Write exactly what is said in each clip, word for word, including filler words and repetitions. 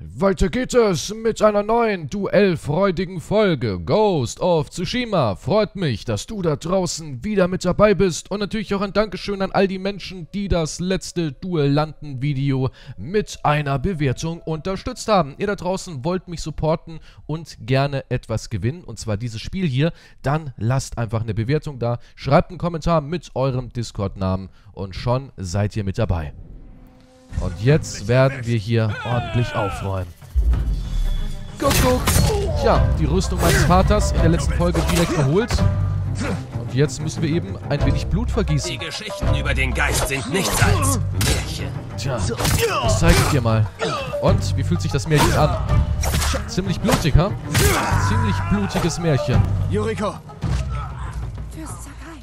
Weiter geht es mit einer neuen duellfreudigen Folge Ghost of Tsushima. Freut mich, dass du da draußen wieder mit dabei bist und natürlich auch ein Dankeschön an all die Menschen, die das letzte Duellanten-Video mit einer Bewertung unterstützt haben. Ihr da draußen wollt mich supporten und gerne etwas gewinnen, und zwar dieses Spiel hier, dann lasst einfach eine Bewertung da, schreibt einen Kommentar mit eurem Discord-Namen und schon seid ihr mit dabei. Und jetzt werden wir hier ordentlich aufräumen. Guck, guck. Tja, die Rüstung meines Vaters in der letzten Folge direkt geholt. Und jetzt müssen wir eben ein wenig Blut vergießen. Die Geschichten über den Geist sind nichts als Märchen. Tja, das zeige ich dir mal. Und, wie fühlt sich das Märchen an? Ziemlich blutig, ha? Ziemlich blutiges Märchen. Yuriko! Fürst Sakai.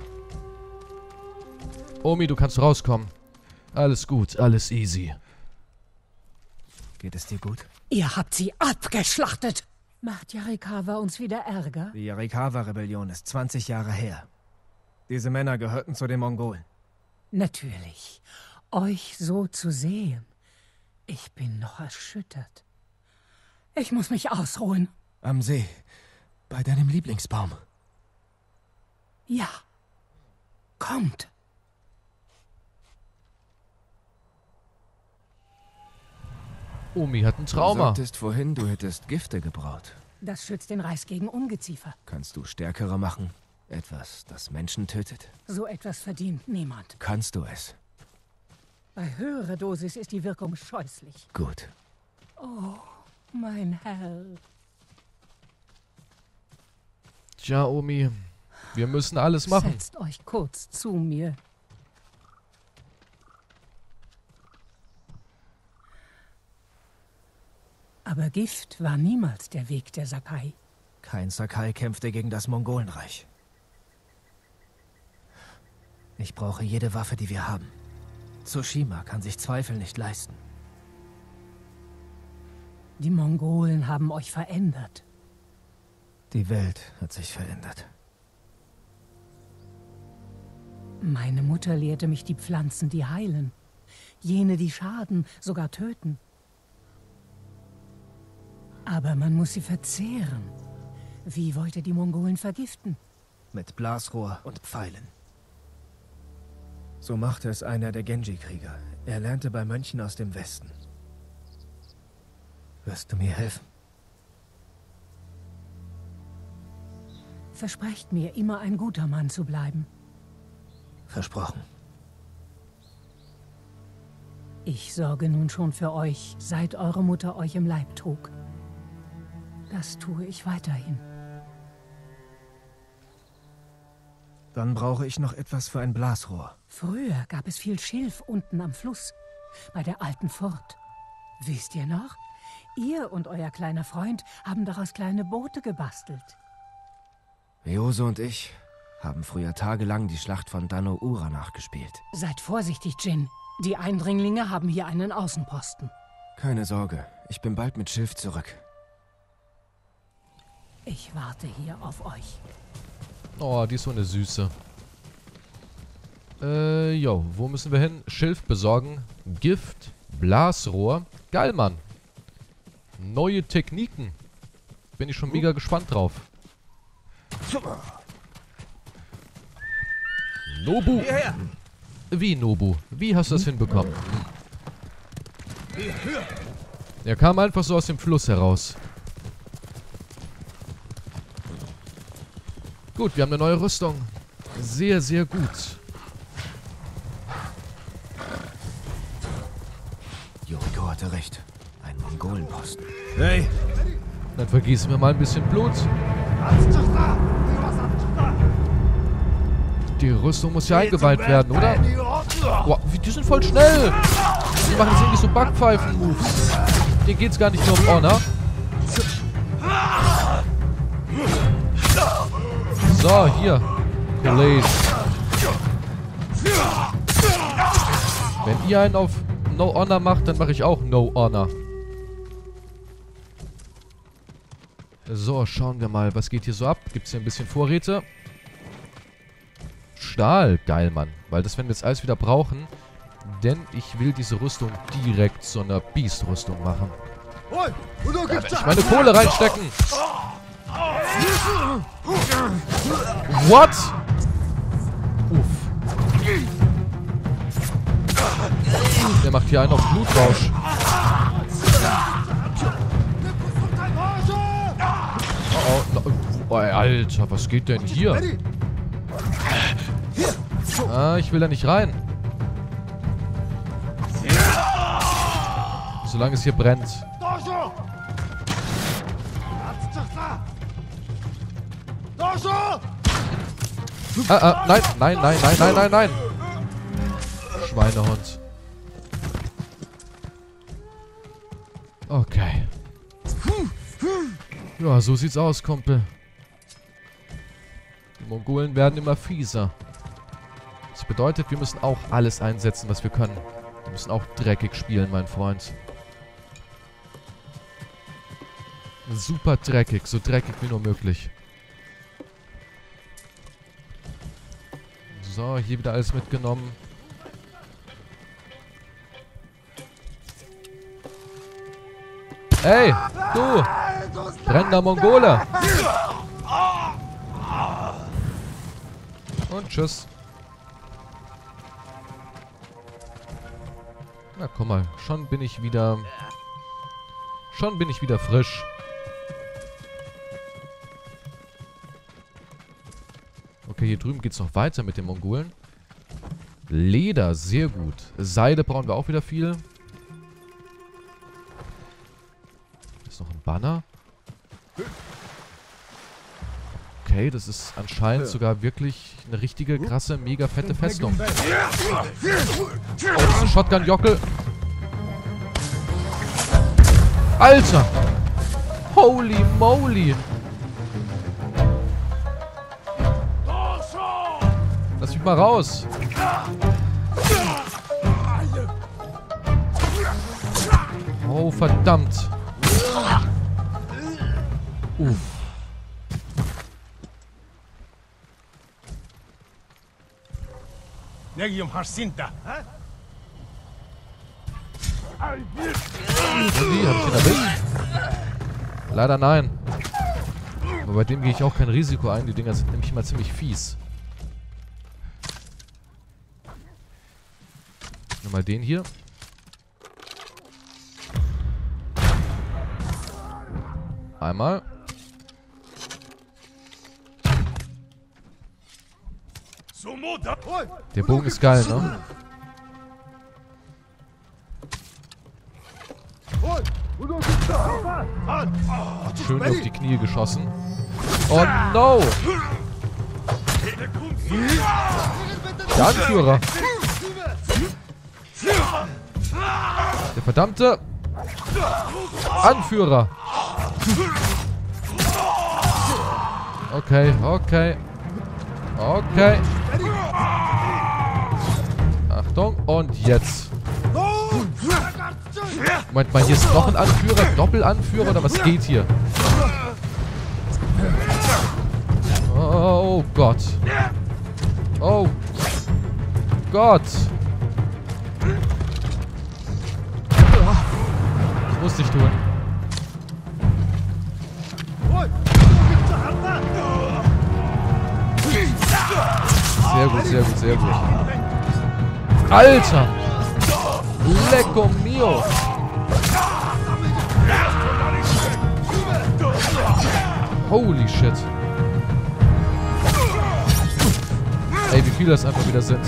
Omi, du kannst rauskommen. Alles gut, alles easy. Geht es dir gut? Ihr habt sie abgeschlachtet. Macht Yarikawa uns wieder Ärger? Die Yarikawa-Rebellion ist zwanzig Jahre her. Diese Männer gehörten zu den Mongolen. Natürlich. Euch so zu sehen. Ich bin noch erschüttert. Ich muss mich ausruhen. Am See. Bei deinem Lieblingsbaum. Ja. Kommt. Omi hat ein Du Trauma. sagtest vorhin, du hättest Gifte gebraut. Das schützt den Reis gegen Ungeziefer. Kannst du stärkere machen? Etwas, das Menschen tötet? So etwas verdient niemand. Kannst du es? Bei höherer Dosis ist die Wirkung scheußlich. Gut. Mein Herr. Tja, Omi, wir müssen alles machen. Setzt euch kurz zu mir. Aber Gift war niemals der Weg der Sakai. Kein Sakai kämpfte gegen das Mongolenreich. Ich brauche jede Waffe, die wir haben. Tsushima kann sich Zweifel nicht leisten. Die Mongolen haben euch verändert. Die Welt hat sich verändert. Meine Mutter lehrte mich die Pflanzen, die heilen. Jene, die schaden, sogar töten. Aber man muss sie verzehren. Wie wollt ihr die Mongolen vergiften? Mit Blasrohr und Pfeilen. So machte es einer der Genji-Krieger. Er lernte bei Mönchen aus dem Westen. Wirst du mir helfen? Versprecht mir, immer ein guter Mann zu bleiben. Versprochen. Ich sorge nun schon für euch, seit eure Mutter euch im Leib trug. Das tue ich weiterhin. Dann brauche ich noch etwas für ein Blasrohr. Früher gab es viel Schilf unten am Fluss, bei der alten Furt. Wisst ihr noch? Ihr und euer kleiner Freund haben daraus kleine Boote gebastelt. Ryose und ich haben früher tagelang die Schlacht von Dan-no-Ura nachgespielt. Seid vorsichtig, Jin. Die Eindringlinge haben hier einen Außenposten. Keine Sorge, ich bin bald mit Schilf zurück. Ich warte hier auf euch. Oh, die ist so eine Süße. Äh, jo, wo müssen wir hin? Schilf besorgen. Gift. Blasrohr. Geil, Mann. Neue Techniken. Bin ich schon mega gespannt drauf. Nobu. Wie, Nobu? Wie hast du das hinbekommen? Er kam einfach so aus dem Fluss heraus. Gut, wir haben eine neue Rüstung. Sehr, sehr gut. Yuriko hatte recht. Ein Mongolenposten. Hey! Dann vergießen wir mal ein bisschen Blut. Die Rüstung muss ja eingeweiht werden, oder? Boah, die sind voll schnell. Die machen jetzt irgendwie so Backpfeifen-Moves. Denen geht's gar nicht nur um Honor. So, hier. Kollege. Wenn ihr einen auf No Honor macht, dann mache ich auch No Honor. So, schauen wir mal, was geht hier so ab? Gibt es hier ein bisschen Vorräte? Stahl, geil, Mann. Weil das werden wir jetzt alles wieder brauchen. Denn ich will diese Rüstung direkt zu einer Beast-Rüstung machen. Da will ich meine Kohle reinstecken. What? Uff. Der macht hier einen auf Blutrausch. Oh, oh, oh, Alter, was geht denn hier? Ah, ich will da nicht rein. Solange es hier brennt. Ah, ah, nein, nein, nein, nein, nein, nein, nein. Schweinehund. Okay. Ja, so sieht's aus, Kumpel. Die Mongolen werden immer fieser. Das bedeutet, wir müssen auch alles einsetzen, was wir können. Wir müssen auch dreckig spielen, mein Freund. Super dreckig, so dreckig wie nur möglich. So, hier wieder alles mitgenommen. Ey, du! Brennender Mongole! Und tschüss. Na, guck mal. Schon bin ich wieder... Schon bin ich wieder frisch. Okay, hier drüben geht's noch weiter mit den Mongolen. Leder, sehr gut. Seide brauchen wir auch wieder viel. Ist noch ein Banner. Okay, das ist anscheinend sogar wirklich eine richtige, krasse, mega fette Festung. Oh, das ist ein Shotgun-Jockel. Alter! Holy moly! Lass mich mal raus! Oh, verdammt! Uff. Negium Harsinta. Wie? Hab ich den erwischt? Leider nein. Aber bei dem gehe ich auch kein Risiko ein. Die Dinger sind nämlich immer ziemlich fies. Nimm mal den hier. Einmal. Der Bogen ist geil, ne? Schön auf die Knie geschossen. Oh no! Der Anführer! Der verdammte Anführer! Okay, okay. Okay. Achtung, und jetzt. Moment mal, hier ist noch ein Anführer, Doppelanführer, oder was geht hier? Oh Gott. Oh Gott. Das musste ich tun. Sehr gut, sehr gut, sehr gut. Alter! Lecco mio! Holy shit. Ey, wie viele das einfach wieder sind.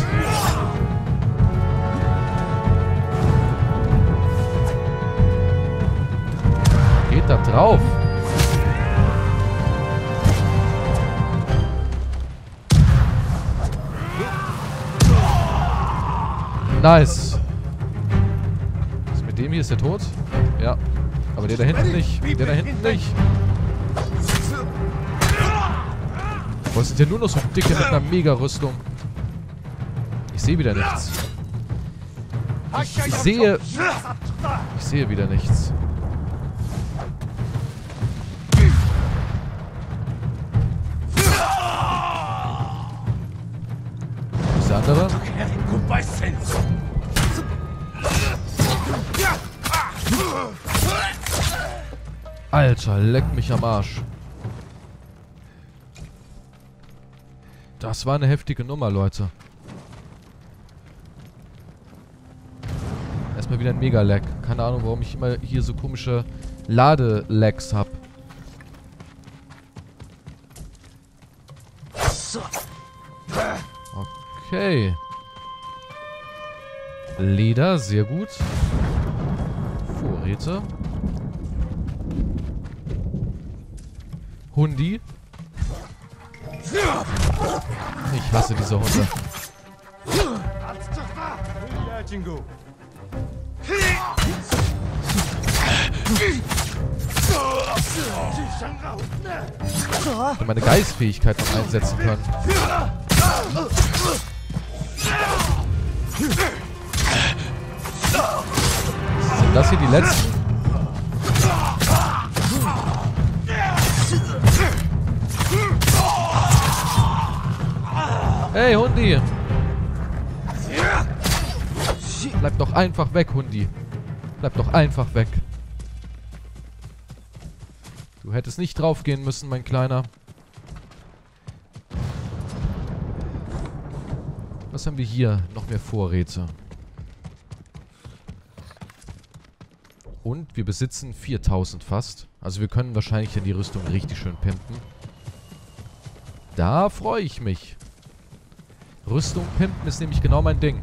Geht da drauf? Nice. Was mit dem hier? Ist der tot? Ja. Aber der da hinten nicht. Der da hinten nicht. Boah, es sind ja nur noch so dicke mit einer Mega-Rüstung. Ich sehe wieder nichts. Ich, ich sehe... Ich sehe wieder nichts. Wo ist der andere? Alter, leck mich am Arsch. Das war eine heftige Nummer, Leute. Erstmal wieder ein Mega-Lag. Keine Ahnung, warum ich immer hier so komische Lade-Lags habe. Okay. Leder, sehr gut. Vorräte. Hundi. Ich hasse diese Hunde. Ich hätte meine Geistfähigkeit noch einsetzen können. Sind das hier die letzten? Hey, Hundi! Bleib doch einfach weg, Hundi. Bleib doch einfach weg. Du hättest nicht draufgehen müssen, mein Kleiner. Was haben wir hier? Noch mehr Vorräte. Und wir besitzen viertausend fast. Also wir können wahrscheinlich ja die Rüstung richtig schön pimpen. Da freue ich mich. Rüstung pimpen ist nämlich genau mein Ding.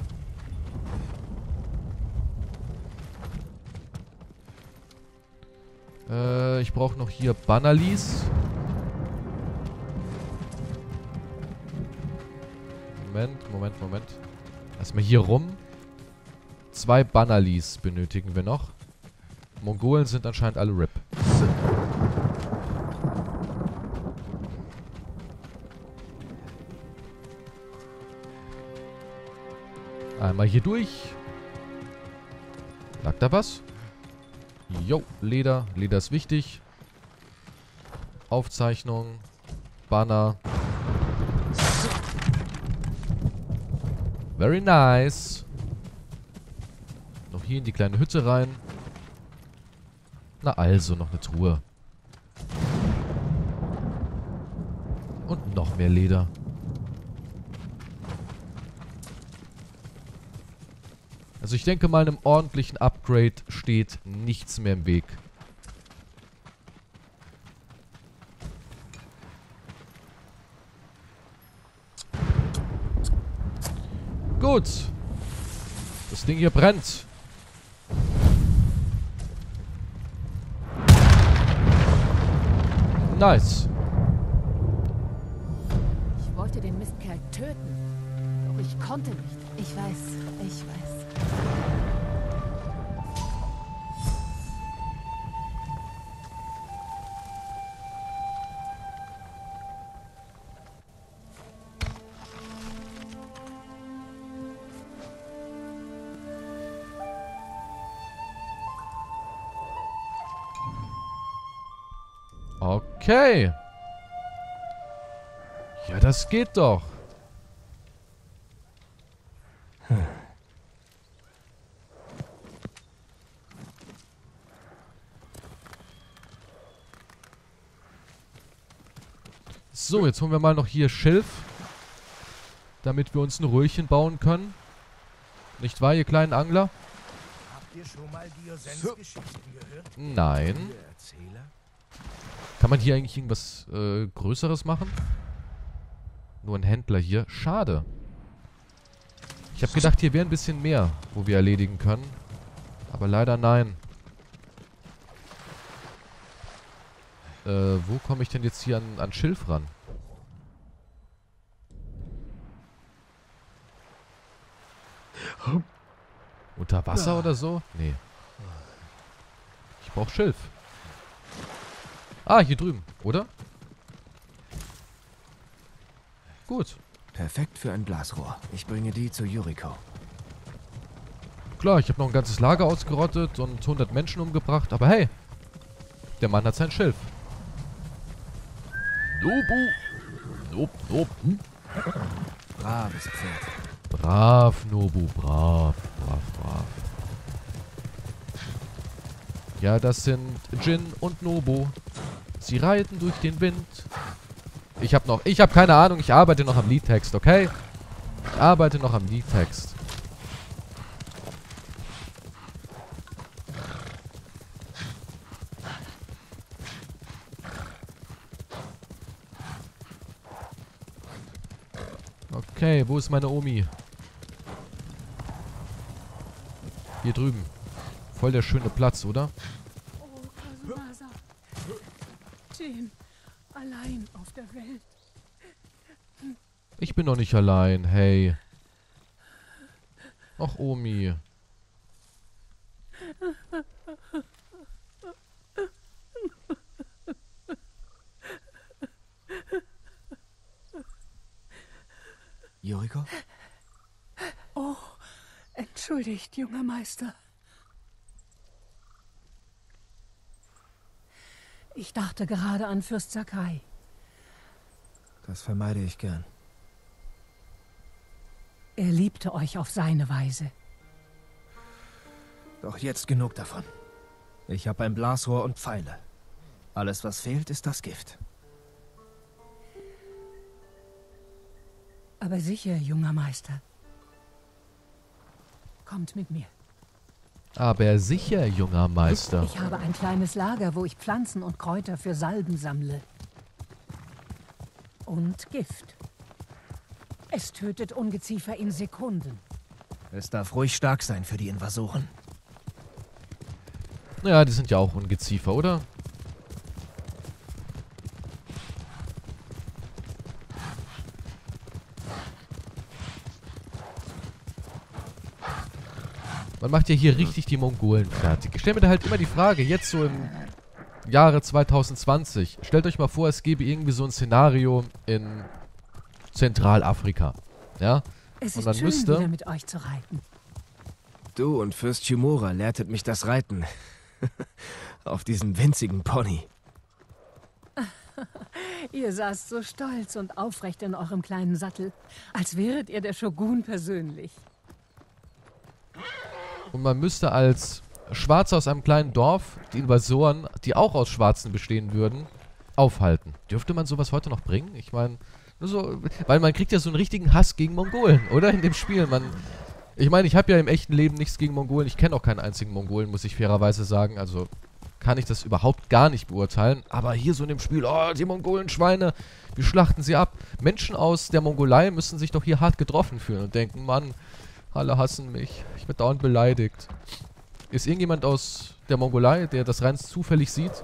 Äh, ich brauche noch hier Bannerlies. Moment, Moment, Moment. Erstmal hier rum. Zwei Bannerlies benötigen wir noch. Mongolen sind anscheinend alle R I P. Einmal hier durch. Lag da was? Jo, Leder. Leder ist wichtig. Aufzeichnung. Banner. Very nice. Noch hier in die kleine Hütte rein. Na also, noch eine Truhe. Und noch mehr Leder. Also ich denke mal, einem ordentlichen Upgrade steht nichts mehr im Weg. Gut. Das Ding hier brennt. Nice. Ich wollte den Mistkerl töten. Doch ich konnte nicht. Ich weiß, ich weiß. Okay. Ja, das geht doch. Hm. So, jetzt holen wir mal noch hier Schilf. Damit wir uns ein Röhrchen bauen können. Nicht wahr, ihr kleinen Angler? Habt ihr schon mal Diosens-Geschichten gehört? Nein. Erzähler? Kann man hier eigentlich irgendwas äh, Größeres machen? Nur ein Händler hier. Schade. Ich habe gedacht, hier wäre ein bisschen mehr, wo wir erledigen können. Aber leider nein. Äh, wo komme ich denn jetzt hier an, an Schilf ran? Unter Wasser oder so? Nee. Ich brauche Schilf. Ah, hier drüben, oder? Gut. Perfekt für ein Blasrohr. Ich bringe die zu Yuriko. Klar, ich habe noch ein ganzes Lager ausgerottet und hundert Menschen umgebracht, aber hey, der Mann hat sein Schilf. Nobu. Nob, nob. Hm? Braves Pferd. Brav, Nobu, brav, brav, brav. Ja, das sind Jin und Nobo. Sie reiten durch den Wind. Ich hab noch... Ich hab keine Ahnung. Ich arbeite noch am Liedtext, okay? Ich arbeite noch am Liedtext. Okay, wo ist meine Omi? Hier drüben. Voll der schöne Platz, oder? Oh, Kazumasa. Jin, allein auf der Welt. Ich bin noch nicht allein, hey. Ach, Omi. Yoriko? Oh, entschuldigt, junger Meister. Ich dachte gerade an Fürst Sakai. Das vermeide ich gern. Er liebte euch auf seine Weise. Doch jetzt genug davon. Ich habe ein Blasrohr und Pfeile. Alles, was fehlt, ist das Gift. Aber sicher, junger Meister. Kommt mit mir. Aber sicher, junger Meister. Ich habe ein kleines Lager, wo ich Pflanzen und Kräuter für Salben sammle. Und Gift. Es tötet Ungeziefer in Sekunden. Es darf ruhig stark sein für die Invasoren. Naja, die sind ja auch Ungeziefer, oder? Man macht ja hier richtig die Mongolen fertig. Ich stelle mir da halt immer die Frage, jetzt so im Jahre zwanzig zwanzig, stellt euch mal vor, es gäbe irgendwie so ein Szenario in Zentralafrika. Ja? Es Und ist man schön, müsste... wieder mit euch zu reiten. Du und Fürst Shimura lehrtet mich das Reiten. Auf diesem winzigen Pony. Ihr saßt so stolz und aufrecht in eurem kleinen Sattel, als wäret ihr der Shogun persönlich. Und man müsste als Schwarzer aus einem kleinen Dorf die Invasoren, die auch aus Schwarzen bestehen würden, aufhalten. Dürfte man sowas heute noch bringen? Ich meine, nur so, weil man kriegt ja so einen richtigen Hass gegen Mongolen, oder? In dem Spiel. Man, ich meine, ich habe ja im echten Leben nichts gegen Mongolen. Ich kenne auch keinen einzigen Mongolen, muss ich fairerweise sagen. Also kann ich das überhaupt gar nicht beurteilen. Aber hier so in dem Spiel, oh, die Mongolen-Schweine, wir schlachten sie ab. Menschen aus der Mongolei müssen sich doch hier hart getroffen fühlen und denken, Mann, alle hassen mich. Ich werde dauernd beleidigt. Ist irgendjemand aus der Mongolei, der das rein zufällig sieht?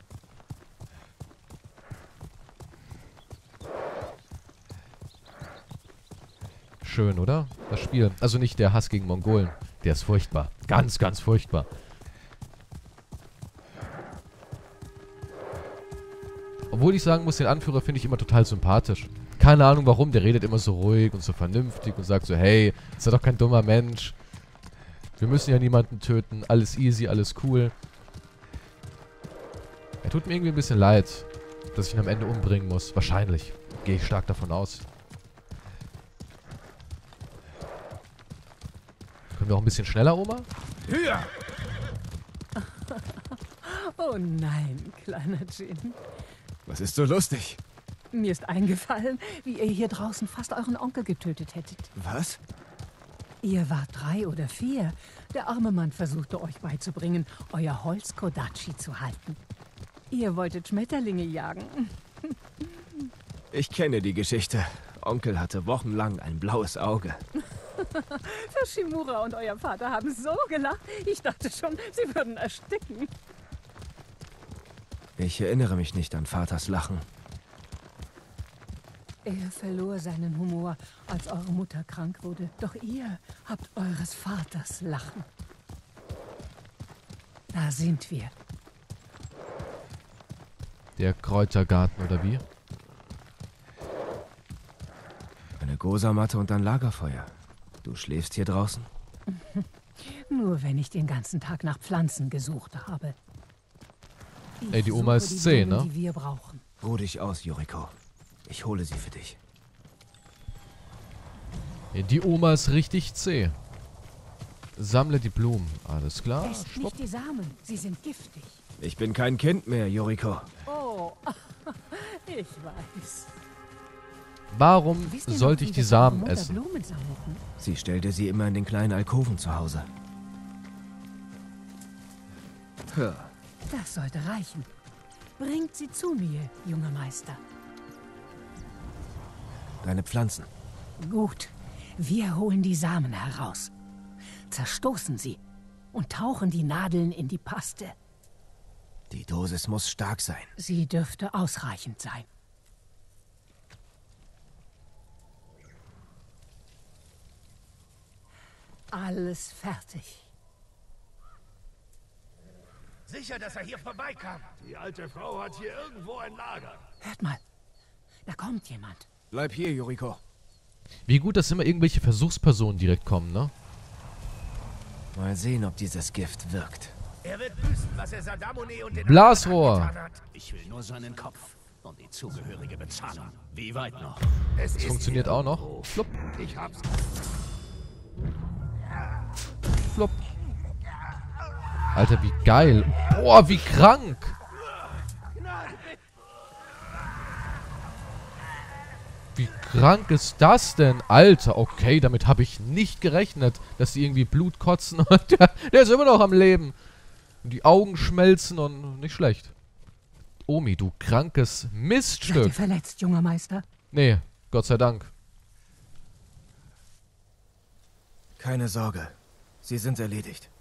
Schön, oder? Das Spiel. Also nicht der Hass gegen Mongolen. Der ist furchtbar. Ganz, ganz furchtbar. Obwohl ich sagen muss, den Anführer finde ich immer total sympathisch. Keine Ahnung warum, der redet immer so ruhig und so vernünftig und sagt so, hey, ist ja doch kein dummer Mensch. Wir müssen ja niemanden töten, alles easy, alles cool. Er tut mir irgendwie ein bisschen leid, dass ich ihn am Ende umbringen muss. Wahrscheinlich. Gehe ich stark davon aus. Können wir auch ein bisschen schneller, Oma? Höher! Oh nein, kleiner Jin. Was ist so lustig? Mir ist eingefallen, wie ihr hier draußen fast euren Onkel getötet hättet. Was? Ihr wart drei oder vier. Der arme Mann versuchte euch beizubringen, euer Holz Kodachi zu halten. Ihr wolltet Schmetterlinge jagen. Ich kenne die Geschichte. Onkel hatte wochenlang ein blaues Auge. Für Shimura und euer Vater haben so gelacht. Ich dachte schon, sie würden ersticken. Ich erinnere mich nicht an Vaters Lachen. Er verlor seinen Humor, als eure Mutter krank wurde. Doch ihr habt eures Vaters Lachen. Da sind wir. Der Kräutergarten, oder wie? Eine Gosamatte und ein Lagerfeuer. Du schläfst hier draußen? Nur wenn ich den ganzen Tag nach Pflanzen gesucht habe. Ich Ey, die Oma suche ist die zäh, Blumen, ne? die wir brauchen. Ruh dich aus, Yoriko. Ich hole sie für dich. Ja, die Oma ist richtig zäh. Sammle die Blumen. Alles klar. Esst Schwupp. nicht die Samen, sie sind giftig. Ich bin kein Kind mehr, Yoriko. Oh, ich weiß. Warum Wisst ihr noch, sollte wie ich die wir Samen Mutter essen? Blumen sammelten? Sie stellte sie immer in den kleinen Alkoven zu Hause. Ja. Das sollte reichen. Bringt sie zu mir, junger Meister. Deine Pflanzen. Gut, wir holen die Samen heraus, zerstoßen sie und tauchen die Nadeln in die Paste. Die Dosis muss stark sein. Sie dürfte ausreichend sein. Alles fertig. Sicher, dass er hier vorbeikam. Die alte Frau hat hier irgendwo ein Lager. Hört mal, da kommt jemand. Bleib hier, Yoriko. Wie gut, dass immer irgendwelche Versuchspersonen direkt kommen, ne? Mal sehen, ob dieses Gift wirkt. Er wird büßen, was er Sadamone und den Blasrohr. anderen angetan hat. Ich will nur seinen Kopf und die zugehörige Bezahlung. Wie weit noch? Es Das ist funktioniert hier auch noch. irgendwo. Flupp, Ich hab's. flupp. Alter, wie geil. Boah, wie krank. Wie krank ist das denn? Alter, okay, damit habe ich nicht gerechnet, dass die irgendwie Blut kotzen und der, der ist immer noch am Leben. Und die Augen schmelzen und nicht schlecht. Omi, du krankes Seid ihr Miststück. verletzt, junger Meister? Nee, Gott sei Dank. Keine Sorge. Sie sind erledigt.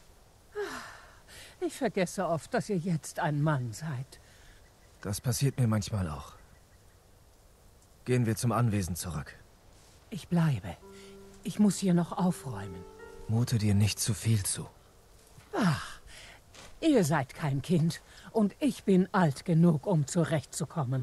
Ich vergesse oft, dass ihr jetzt ein Mann seid. Das passiert mir manchmal auch. Gehen wir zum Anwesen zurück. Ich bleibe. Ich muss hier noch aufräumen. Mute dir nicht zu viel zu. Ach, ihr seid kein Kind und ich bin alt genug, um zurechtzukommen.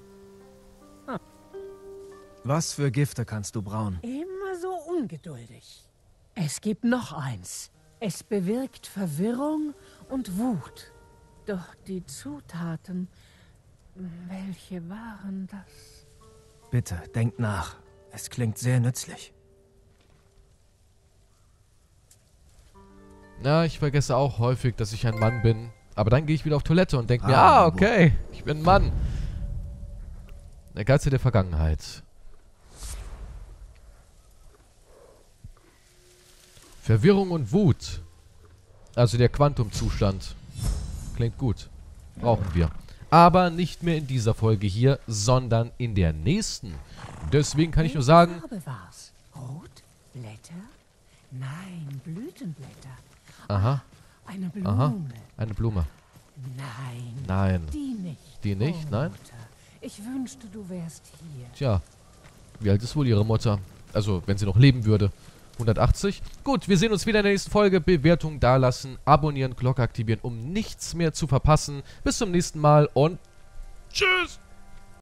Was für Gifte kannst du brauen? Immer so ungeduldig. Es gibt noch eins. Es bewirkt Verwirrung und Wut. Doch die Zutaten, welche waren das? Bitte, denk nach. Es klingt sehr nützlich. Ja, ich vergesse auch häufig, dass ich ein Mann bin. Aber dann gehe ich wieder auf Toilette und denke mir, Ah, ah, okay, ich bin ein Mann. Der Geist der Vergangenheit. Verwirrung und Wut. Also der Quantumzustand. Klingt gut. Brauchen wir. Aber nicht mehr in dieser Folge hier, sondern in der nächsten. Deswegen kann ich nur sagen, Welche Farbe war's? Rot? Blätter? Nein, Blütenblätter. aha, Eine Blume. aha, eine Blume. Nein, Nein. die nicht. Die nicht? Oh, Nein? Mutter, ich wünschte, du wärst hier. Tja, wie alt ist wohl ihre Mutter? Also, wenn sie noch leben würde. hundertachtzig? Gut, wir sehen uns wieder in der nächsten Folge. Bewertung dalassen, abonnieren, Glocke aktivieren, um nichts mehr zu verpassen. Bis zum nächsten Mal und tschüss!